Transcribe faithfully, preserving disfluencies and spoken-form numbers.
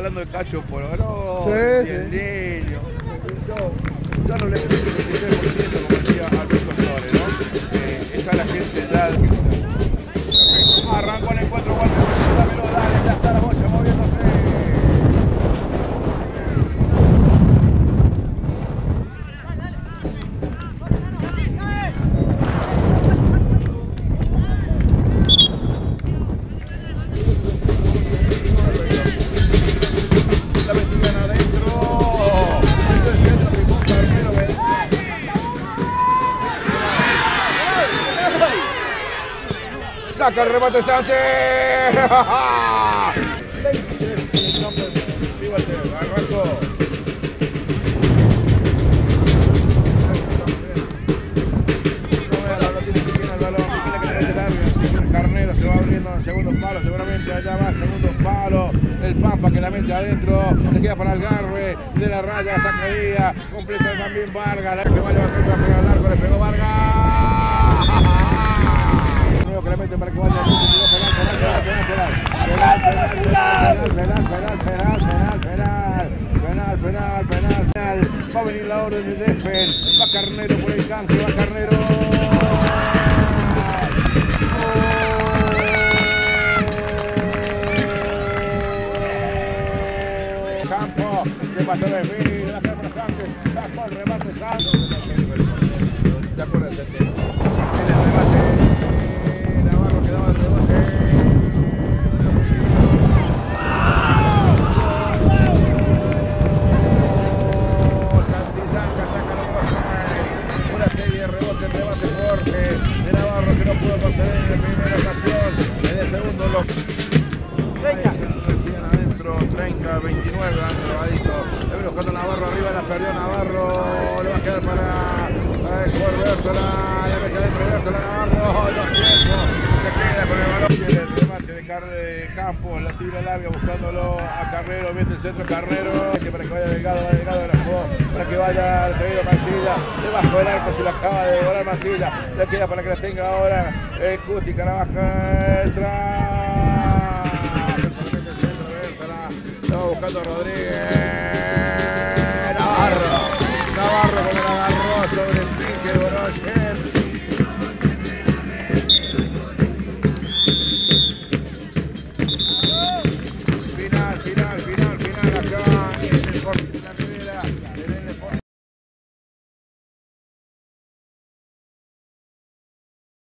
hablando de Cacho Pororó, sí, y el sí. niño. Yo, yo no le pido el veintitrés por ciento como decía Alberto Flores, ¿no? Eh, está la gente ya. Arrancó el encuentro, Walter, dámelo, dale, ya está la bocha moviéndose. Saca el remate Sánchez. veintitrés en el campo de Fíjate, arrancó. Carnero se va abriendo en el segundo palo, seguramente allá va el segundo palo. El Pampa que la mete adentro, se queda para el Garre de la raya, la sacadilla, completa también Vargas, la que va a levantar para pegar al arco, le pegó Vargas. Que le mete para que vaya penal, penal, penal, penal, penal, penal, penal, penal, penal, va a venir la orden de Defen, va Carnero por el canto, va Carnero. Campo, que pasó de mí, la cámara Sánchez, sacó el remate Sánchez. ¿Te acuerdas de este? El remate. veintinueve, robadito. Le viene buscando Navarro arriba, la perdió Navarro. Le va a quedar para, para el jugador Bertola. Le mete adentro Bertola Navarro. Los tiempos. Se queda con el balón. El remate de, Car de Campos. La tira larga buscándolo a Carnero. Mete el centro Carnero. Para que vaya Delgado, va Delgado de la jugó. Para que vaya el pedido Mancilla. Debajo del arco se la acaba de devorar Mancilla. Le queda para que la tenga ahora el Cuti Caravaca. Entra. Buscando a Rodríguez.